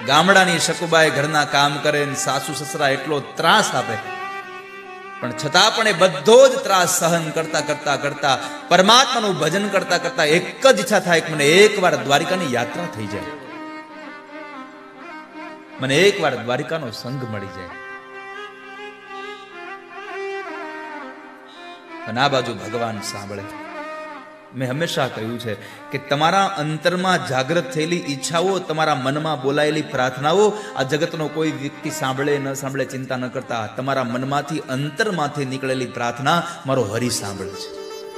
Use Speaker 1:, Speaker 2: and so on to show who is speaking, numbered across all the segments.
Speaker 1: ગામડાની શકુબાઈ ઘરના કામ કરે ને સાસુ સસરા એટલો ત્રાસ આપે, પણ છતાં પણ એ બધો જ ત્રાસ સહન કરતા કરતા કરતા પરમાત્માનું ભજન કરતા કરતા એક જ ઈચ્છા થાય કે મને એકવાર દ્વારિકાની યાત્રા થઈ જાય, મને એકવાર દ્વારિકાનો સંગ મળી જાય. અને આ બાજુ ભગવાન સાંભળે. મેં હંમેશા કહ્યું છે કે તમારા અંતરમાં જાગૃત થયેલી ઈચ્છાઓ, તમારા મનમાં બોલાયેલી પ્રાર્થનાઓ આ જગતનો કોઈ વ્યક્તિ સાંભળે ન સાંભળે ચિંતા ન કરતા, તમારા મનમાંથી અંતરમાંથી નીકળેલી પ્રાર્થના મારો હરિ સાંભળે છે.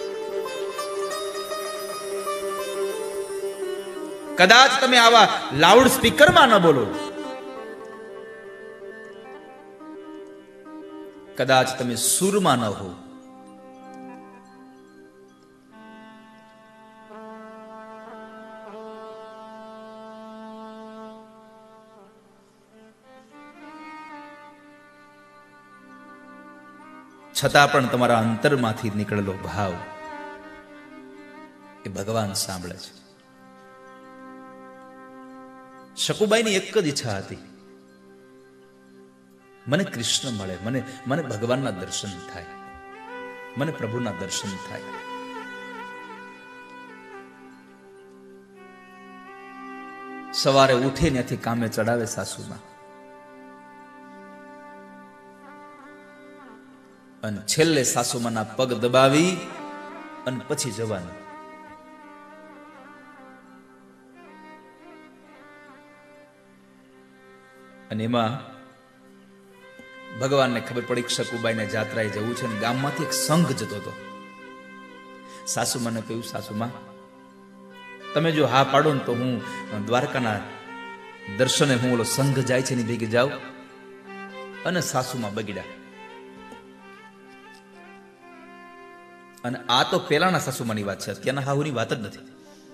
Speaker 1: કદાચ તમે આવા લાઉડ સ્પીકરમાં ન બોલો, કદાચ તમે સુરમાં ન હો, છતાં પણ તમારા અંતરમાંથી નીકળેલો ભાવ એ ભગવાન સાંભળે છે. શકુબાઈની એક જ ઈચ્છા હતી, મને કૃષ્ણ મળે, મને ભગવાનના દર્શન થાય, મને પ્રભુના દર્શન થાય. સવારે ઉઠે ત્યાંથી કામે ચડાવે સાસુમાં, અને છેલ્લે સાસુમાના પગ દબાવી અને પછી જવાનું. અને એમાં ભગવાનને ખબર પડી કે શકુબાઈને જાત્રાએ જવું છે, અને ગામમાંથી એક સંઘ જતો હતો. સાસુમાને કહ્યું, સાસુમા તમે જો હા પાડો ને તો હું દ્વારકાના દર્શને હું ઓલો સંઘ જાય છે એની ભેગી જાઉં. અને સાસુમાં બગડ્યા. અને આ તો પેલાના સાસુમાની વાત છે, અત્યારના હાહુની વાત જ નથી.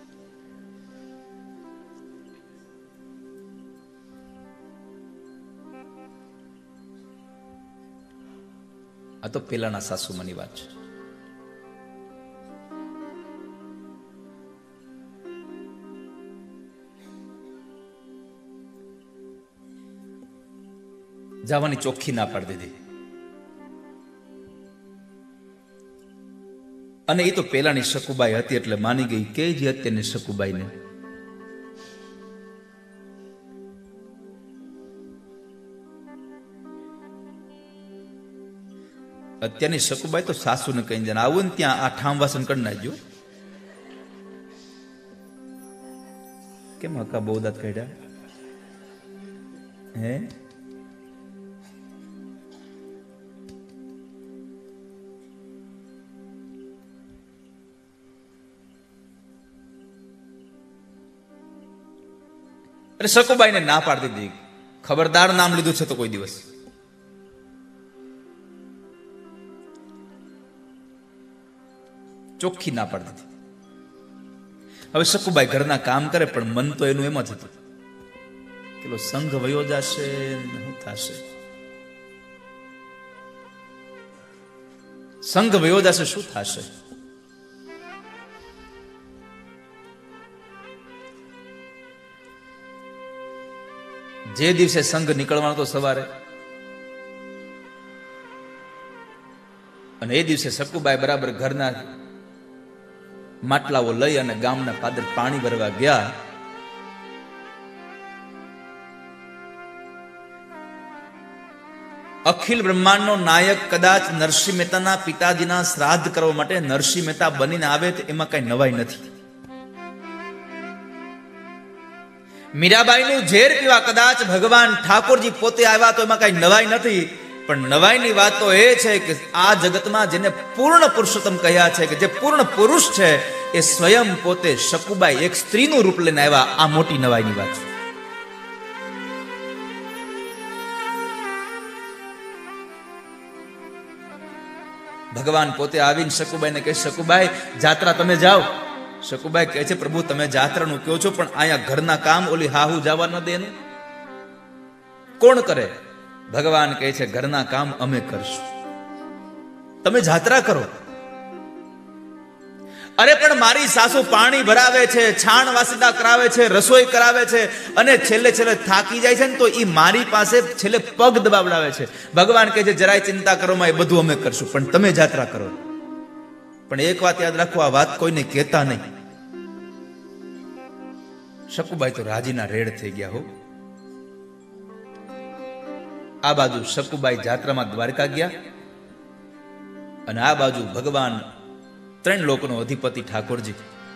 Speaker 1: આ તો પેલાના સાસુમાની વાત છે. જવાની ચોખ્ખી ના પાડી દીધી. અને એ તો પેલાની શકુબાઈ હતી એટલે માની ગઈ. કે જે અત્યારની શકુબાઈને અત્યારની શકુબાઈ તો સાસુને કહી જાય, આવું ને ત્યાં આ ઠામ વાસણ કરી નાખજો. કેમ હકા બહુ દાંત કાઢ્યા હે? એટલે શકુબાઈને ના પાડી દીધી. ખબરદાર નામ લીધું છે તો કોઈ દિવસ. ચોખ્ખી ના પાડી દીધી. હવે શકુબાઈ ઘરના કામ કરે પણ મન તો એનું એમ જ હતું કે સંઘ વયો જશે, શું થશે? સંઘ વયો જશે, શું થશે? જે દિવસે સંઘ નીકળવાનો તો સવારે, અને એ દિવસે શકુબાઈ બરાબર ઘરના માટલાઓ લઈ અને ગામના પાદર પાણી ભરવા ગયા. અખિલ બ્રહ્માંડનો નાયક કદાચ નરસિંહ મહેતાના પિતાજીના શ્રાદ્ધ કરવા માટે નરસિંહ મહેતા બનીને આવે તો એમાં કઈ નવાઈ નથી. મીરાબાઈનું ઝેર પીવા કદાચ ભગવાન ઠાકોરજી પોતે આવ્યા તો એમાં કઈ નવાઈ નથી. પણ નવાઈની વાત તો એ છે કે આ જગતમાં જેને પૂર્ણ પુરુષોત્તમ કહ્યા છે, કે જે પૂર્ણ પુરુષ છે, એ સ્વયં પોતે શકુબાઈ એક સ્ત્રીનું રૂપ લઈને આવ્યા. આ મોટી નવાઈની વાત છે. ભગવાન પોતે આવીને શકુબાઈને કહે, શકુબાઈ જાત્રા તમે જાઓ. શકુબાઈ કહે છે, પ્રભુ તમે જાત્રાનું કહો છો, પણ અહીંયા ઘરના કામ ઓલી હાહુ જવા ન દે ને કોણ કરે? ભગવાન કહે છે, ઘરના કામ અમે કરશું, તમે જાત્રા કરો. અરે પણ મારી સાસુ પાણી ભરાવે છે, છાણ વાસીદા કરાવે છે, રસોઈ કરાવે છે, અને છેલ્લે છેલ્લે થાકી જાય છે ને તો એ મારી પાસે છેલ્લે પગ દબાવડાવે છે. ભગવાન કહે છે જરાય ચિંતા કરો માં, એ બધું અમે કરશું, પણ તમે જાત્રા કરો. પણ એક વાત યાદ રાખો, આ વાત કોઈને કહેતા નહીં. શકુબાઈ તો રાજીના રેડ થઈ ગયા હો. આ બાજુ શકુબાઈ જાત્રામાં દ્વારકા ગયા, અને આ બાજુ ભગવાન ત્રણ લોકનો અધિપતિ ઠાકોરજી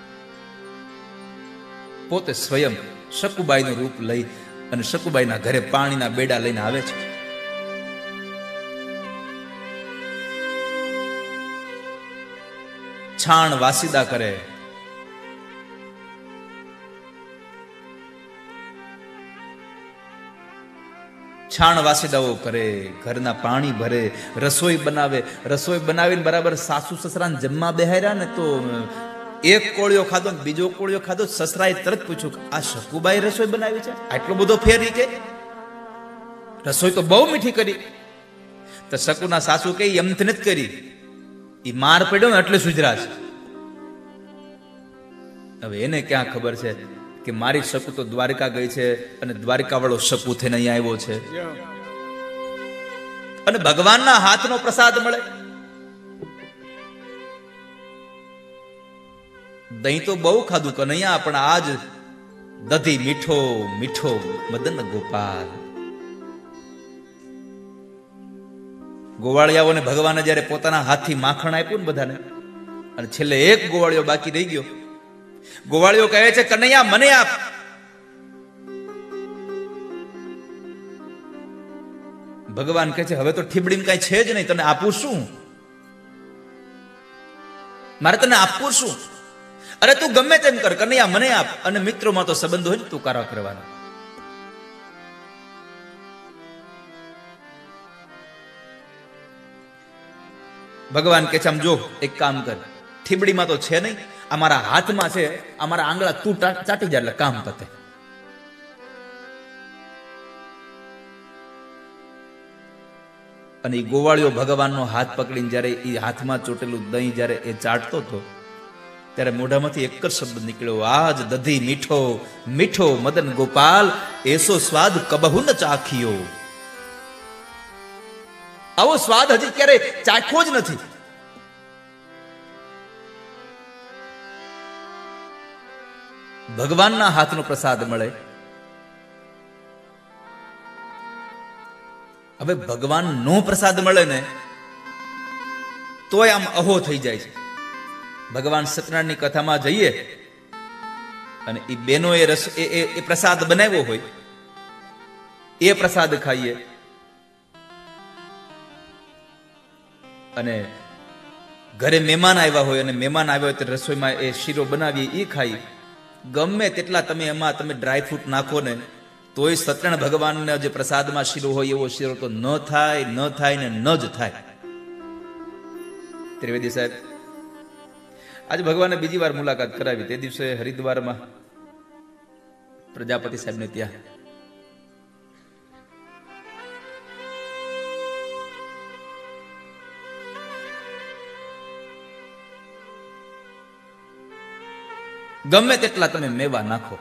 Speaker 1: પોતે સ્વયં શકુબાઈનું રૂપ લઈ અને શકુબાઈના ઘરે પાણીના બેડા લઈને આવે છે. છાણ વાસીદા કરે, છાણ વાસીદાઓ કરે, ઘરના પાણી ભરે, રસોઈ બનાવે. રસોઈ બનાવીને બરાબર સાસુ સસરાને જમવા બેહાર્યા ને તો એક કોળિયો ખાધો ને બીજો કોળિયો ખાધો. સસરાએ તરત પૂછ્યું આ શકુબાઈ રસોઈ બનાવી છે, આટલો બધો ફેરી કે રસોઈ તો બહુ મીઠી કરી. તો શકુના સાસુ કે એમથી નથી કરી, એ માર પડ્યો ને એટલે સુધરા છે. હવે એને ક્યાં ખબર છે કે મારી શકુ તો દ્વારકા ગઈ છે અને દ્વારકા વાળો શકુ થઈને અહીંયા આવ્યો છે, અને ભગવાનના હાથનો પ્રસાદ મળે. દહીં તો બહુ ખાધું કનૈયા, પણ આજ દધી મીઠો મીઠો મદન ગોપાલ. ગોવાળિયાઓને ભગવાને જયારે પોતાના હાથથી માખણ આપ્યું ને બધાને, અને છેલ્લે એક ગોવાળિયો બાકી રહી ગયો. ગોવાળિયો કહે છે કનૈયા મને આપ. ભગવાન કહે છે હવે તો ઠીબડીમાં કઈ છે જ નહીં, તને આપું શું? મારે તને આપવું શું? અરે તું ગમે તેમ કર કનૈયા મને આપ. અને મિત્રોમાં તો સંબંધ હોય ને તું કારા કરવાનો. ભગવાન કહે છે આમ જો એક કામ કર, ઠીબડીમાં તો છે નહીં, અમારા હાથમાં છે, અમારા આંગળા તું ચાટી જાય એટલે કામ પતે. અને એ ગોવાળિયો ભગવાનનો હાથ પકડીને જયારે એ હાથમાં ચોટેલું દહીં જયારે એ ચાટતો હતો ત્યારે મોઢામાંથી એક જ શબ્દ નીકળ્યો, આજ દધી મીઠો મીઠો મદન ગોપાલ, એસો સ્વાદ કબહુ ન ચાખ્યો. આવો સ્વાદ હજી ક્યારે ચાખ્યો જ નથી. ભગવાનના હાથનો પ્રસાદ મળે. હવે ભગવાનનો પ્રસાદ મળે ને તોય આમ અહો થઈ જાય છે. ભગવાન સત્યનારાયણની કથામાં જઈએ અને એ બેનો એ પ્રસાદ બનાવ્યો હોય, એ પ્રસાદ ખાઈએ, અને ઘરે મહેમાન આવ્યા હોય અને મહેમાન આવ્યા હોય તો રસોઈમાં એ શીરો બનાવીએ એ ખાઈએ. ગમે તેટલા તમે એમાં તમે ડ્રાયફ્રૂટ નાખો ને તોય સત્યનારાયણ ભગવાનને જે પ્રસાદમાં શીરો હોય એવો શીરો તો ન થાય ને ન જ થાય. ત્રિવેદી સાહેબ આજે ભગવાને બીજી વાર મુલાકાત કરાવી. તે દિવસે હરિદ્વારમાં પ્રજાપતિ સાહેબને ત્યાં ગમે તેટલા તમે મેવા નાખો,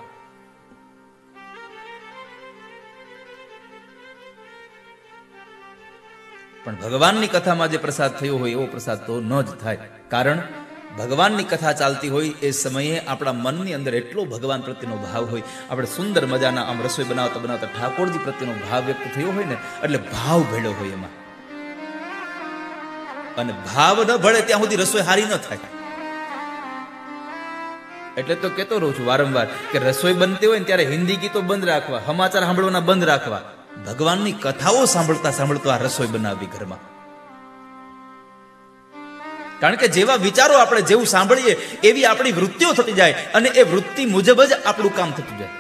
Speaker 1: પણ ભગવાનની કથામાં જે પ્રસાદ થયો હોય એવો પ્રસાદ તો ન જ થાય. કારણ ભગવાનની કથા ચાલતી હોય એ સમયે આપણા મનની અંદર એટલો ભગવાન પ્રત્યેનો ભાવ હોય. આપણે સુંદર મજાના આમ રસોઈ બનાવતા બનાવતા ઠાકોરજી પ્રત્યેનો ભાવ વ્યક્ત થયો હોય ને એટલે ભાવ ભેળો હોય એમાં, અને ભાવ ન ભળે ત્યાં સુધી રસોઈ હારી ન થાય. એટલે તો કેતો રહું છું વારંવાર કે રસોઈ બનતી હોય ને ત્યારે હિન્દી ગીતો બંધ રાખવા, સમાચાર સાંભળવાના બંધ રાખવા, ભગવાનની કથાઓ સાંભળતા સાંભળતા આ રસોઈ બનાવવી ઘરમાં. કારણ કે જેવા વિચારો આપણે જેવું સાંભળીએ એવી આપણી વૃત્તિઓ થતી જાય, અને એ વૃત્તિ મુજબ જ આપણું કામ થતું જાય.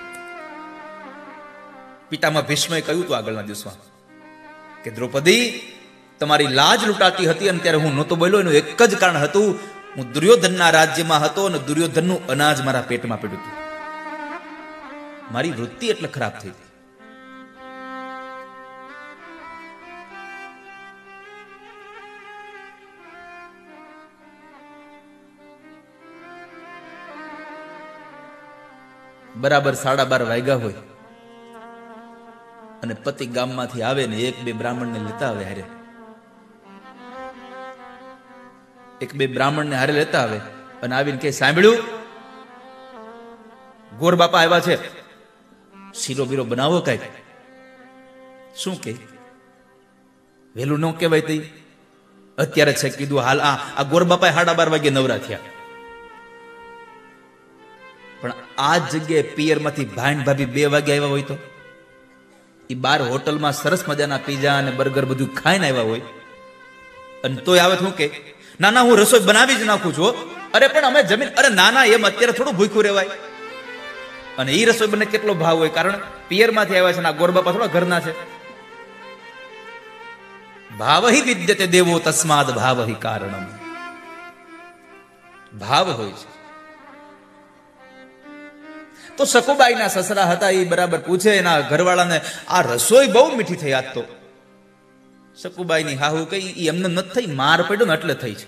Speaker 1: પિતામાં ભીષ્મએ કહ્યું હતું આગળના દિવસમાં કે દ્રૌપદી તમારી લાજ લૂંટાતી હતી અને ત્યારે હું નહોતો બોલ્યો. એનું એક જ કારણ હતું, હું દુર્યોધનના રાજ્યમાં હતો અને દુર્યોધનનું અનાજ મારા પેટમાં પડ્યું હતું. મારી વૃત્તિ એટલે ખરાબ થઈ હતી. બરાબર 12:30 વાગ્યા હોય અને પતિ ગામમાંથી આવે ને એક બે બ્રાહ્મણને લેતા આવે હારે, એક બે બ્રાહ્મણને હારે લેતા આવે અને આવીને કે સાંભળ્યું ગોર બાપા આવ્યા છે, શીરો બીરો બનાવો કઈક. શું કે વેલું ન કહેવાય તઈ અત્યારે છે કીધું હાલ આ ગોર બાપા 12:30 વાગે નવરા થયા. પણ આ જગ્યાએ પિયરમાંથી ભાઈ ભાભી 2 વાગે આવ્યા હોય તો એ બાર હોટલમાં સરસ મજાના પીઝા અને બર્ગર બધું ખાઈને આવ્યા હોય અને તોય આવે શું કે ના ના હું રસોઈ બનાવી જ નાખું છું. અરે પણ અમે જમીન, અરે ના ના એમ અત્યારે થોડું ભૂખ્યું રહેવાય. અને એ રસોઈ બને કેટલો ભાવ હોય, કારણ પિયરમાંથી આવ્યા છે, ના ગોરબાપા થોડા ઘરના છે. ભાવહિ વિદ્યતે દેવો તસ્માદ ભાવહિ કારણમ. ભાવ હોય છે. તો સકુબાઈના સસરા હતા, એ બરાબર પૂછે એના ઘરવાળાને આ રસોઈ બહુ મીઠી થઈ આજ તો. સકુબાઈની હાહુ કઈ એમને નથી થઈ, માર પડ્યો ને એટલે થઈ છે.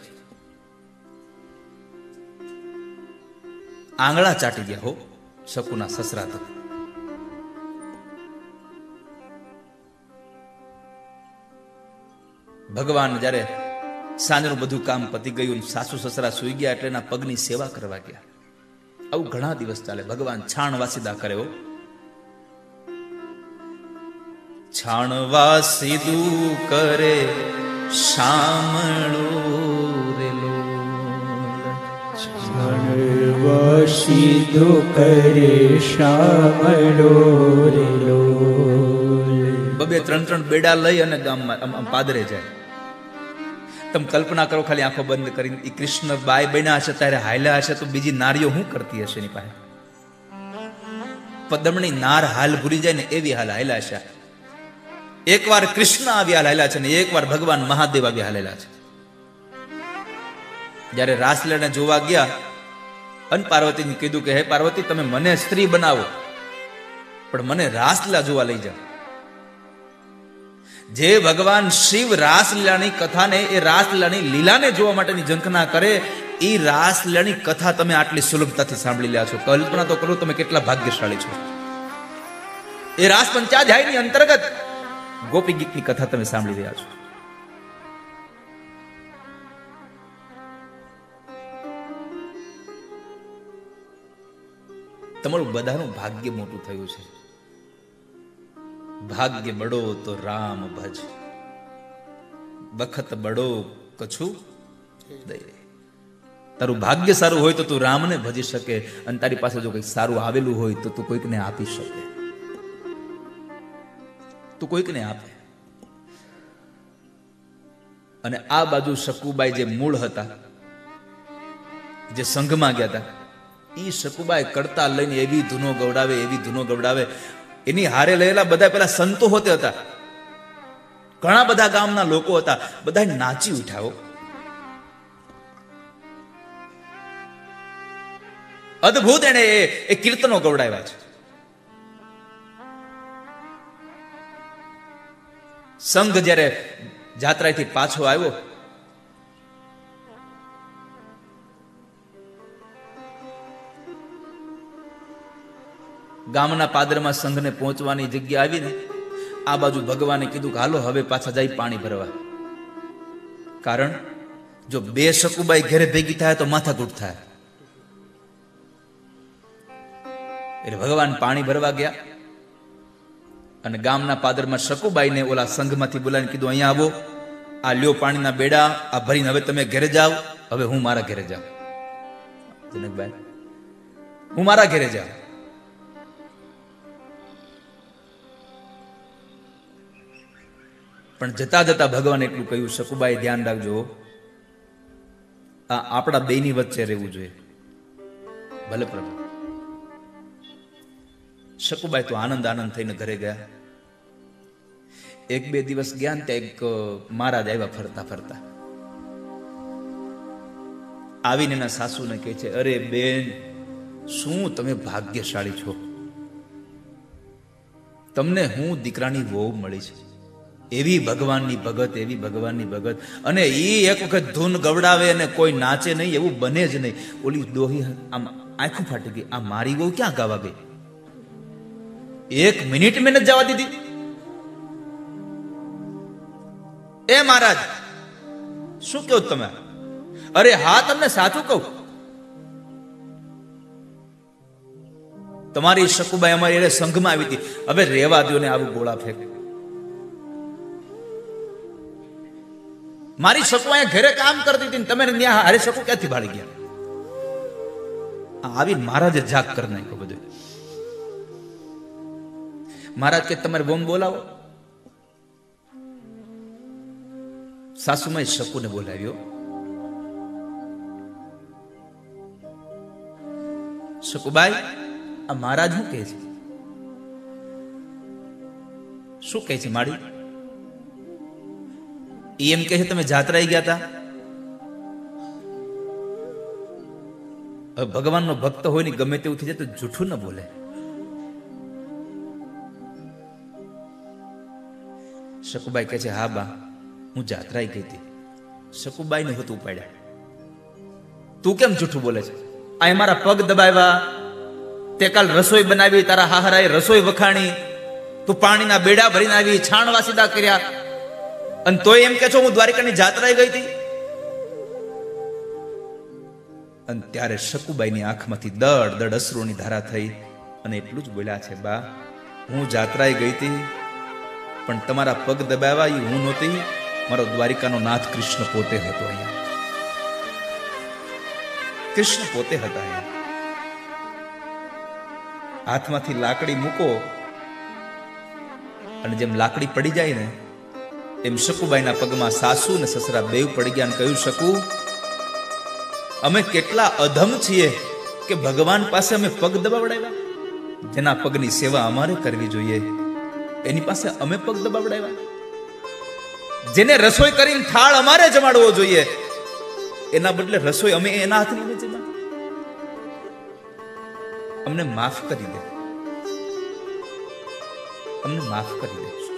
Speaker 1: આંગળા ચાટી ગયા હો શકુના સસરા તો. ભગવાન જ્યારે સાંજનું બધું કામ પતી ગયું, સાસુ સસરા સુઈ ગયા એટલે એના પગની સેવા કરવા ગયા. આવું ઘણા દિવસ ચાલે. ભગવાન છાણ વાસીદા કરે હો. છાણ વાસીદું કરે શામળો રેલો,
Speaker 2: છાણ વાસીદું કરે શામળો રેલો.
Speaker 1: બબે 3 બેડા લઈ અને ગામમાં પાદરે જાય. તમે કલ્પના કરો ખાલી આંખો બંધ કરીને, એ કૃષ્ણ બાઈ બન્યા હશે ત્યારે હાલ્યા હશે તો બીજી નારીઓ શું કરતી હશે એની પાસે? પદમણી નાર હાલ ભૂલી જાય ને એવી હાલ હાલ્યા છે. એકવાર કૃષ્ણ આવી હાલ હાલ્યા છે ને એકવાર ભગવાન મહાદેવ આવી હાલેલા છે. જયારે રાસલીલાને જોવા ગયા અને પાર્વતીને કીધું કે હે પાર્વતી તમે મને સ્ત્રી બનાવો પણ મને રાસલીલા જોવા લઈ જાઓ. જે ભગવાન શિવ રાસલીલાની કથાને, એ રાસલીલાની લીલાને જોવા માટેની ઝંખના કરે, એ રાસલીલાની કથા તમે આટલી સુલભતાથી સાંભળી રહ્યા છો. કલ્પના તો કરો તમે કેટલા ભાગ્યશાળી છો. એ રાસ પંચાધ્યાયની અંતર્ગત ગોપી ગીતની કથા તમે સાંભળી રહ્યા છો. તમારું બધાનું ભાગ્ય મોટું થયું છે. ભાગ્ય બડો તો રામ ભજ, વખત બડો કછું દે. તારું ભાગ્ય સારું હોય તો તું રામને ભજી શકે, અને તારી પાસે જો કંઈક સારું આવેલું હોય તો તું કોઈકને આપી શકે, તું કોઈકને આપે. અને આ બાજુ શકુબાઈ જે મૂળ હતા, જે સંઘમાં ગયા હતા, એ શકુબાઈ કરતા લઈને એવી ધૂનો ગવડાવે, એવી ધૂનો ગવડાવે. એની હારે રહેલા બધા પેલા સંતો હોતે હતા, ઘણા બધા ગામના લોકો હતા, બધા નાચી ઉઠ્યા. અદ્ભુત એને એ કીર્તનો ગવડાવ્યા છે. સંઘ જ્યારે જાત્રાથી પાછો આવ્યો, ગામના પાદરમાં સંઘને પહોંચવાની જગ્યા આવીને આ બાજુ ભગવાને કીધું કે હાલો હવે પાછા જાય પાણી ભરવા. કારણ જો 2 શકુબાઈ ઘરે ભેગી થાય તો માથાકૂટ થાય. એટલે ભગવાન પાણી ભરવા ગયા અને ગામના પાદરમાં શકુબાઈને ઓલા સંઘમાંથી બોલાવીને કીધું અહીંયા આવો, આ લ્યો પાણીના બેડા, આ ભરીને હવે તમે ઘરે જાઓ, હવે હું મારા ઘરે જાઉં. જનકભાઈ હું મારા ઘરે જાઉં. પણ જતા જતા ભગવાન એટલું કહ્યું, શકુબાઈ ધ્યાન રાખજો, આ આપણા બેની વચ્ચે રહેવું જોઈએ. ભલે પ્રભુ. શકુબાઈ તો આનંદ આનંદ થઈને ઘરે ગયા. 1-2 દિવસ ગયા ને ત્યાં એક મહારાજ આવ્યા ફરતા ફરતા. આવીને એના સાસુને કહે છે, અરે બેન શું તમે ભાગ્યશાળી છો, તમને હું દીકરાની વહુ મળી છે. એવી ભગવાનની ભગત, એવી ભગવાનની ભગત. અને એ એક વખત ધૂન ગવડાવે અને કોઈ નાચે નહીં એવું બને જ નહીં. ઓલી દોહી આમ આંખું ફાટી ગઈ, આ મારી વહુ ક્યાં ગાવા ગઈ? 1 મિનિટ મેં નથી જવા દીધી. એ મહારાજ શું કહો તમે? અરે હા, તમને સાચું કહું. તમારી શકુબાઈ અમારી એને સંઘમાં આવી હતી. હવે રેવા દો ને આવું ગોળા ફેંક. મારી શકુ અહીંયા ઘરે કામ કરતી હતી, તમે ત્યાં હારે શકુ ક્યાંથી ભાળી ગયા? આવી મહારાજે જાગ કરી નાખ્યો બધું. મહારાજ કે તમારે બોમ બોલાવો. સાસુમાએ શકુને બોલાવ્યો. શકુબાઈ, આ મહારાજ શું કહે છે? શું કહે છે માડી? એમ કહે છે તમે જાત્રાએ ગયા હતા. ભગવાનનો ભક્ત હોય ને ગમે તેવું થઈ જાય તો જૂઠું ન બોલે. શકુબાઈ કહે છે હા બા, હું જાત્રાએ ગઈ હતી. શકુબાઈ ને હતું ઉપાડ્યા. તું કેમ જૂઠું બોલે છે? આ મારા પગ દબાવ્યા, તે કાલ રસોઈ બનાવી, તારા હાહરાએ રસોઈ વખાણી, તું પાણીના બેડા ભરીને આવી, છાણવા સીધા કર્યા, અને તોય એમ કે છો હું દ્વારિકાની જાત્રાએ ગઈ હતી. અને ત્યારે શકુબાઈની આંખમાંથી દડ દડ અશ્રુની ધારા થઈ અને એટલું જ બોલ્યા છે બા, હું જાત્રાએ ગઈ હતી, પણ તમારા પગ દબાવ્યા એ હું નહોતી, મારો દ્વારિકાનો નાથ કૃષ્ણ પોતે હતો. અહીંયા કૃષ્ણ પોતે હતા. અહીંયા હાથમાંથી લાકડી મૂકો અને જેમ લાકડી પડી જાય ને એમ શકુબાઈના પગમાં સાસુ ને સસરા બેવ પડી ગયા અને કહ્યું, શકુ, અમે કેટલા અધમ છીએ કે ભગવાન પાસે અમે પગ દબાવડાવ્યા. જેના પગની સેવા અમારે કરવી જોઈએ એની પાસે અમે પગ દબાવડાવ્યા. જેને રસોઈ કરીને થાળ અમારે જમાડવો જોઈએ એના બદલે રસોઈ અમે એના હાથની નથી જમાડી. અમને માફ કરી દે, અમને માફ કરી દે.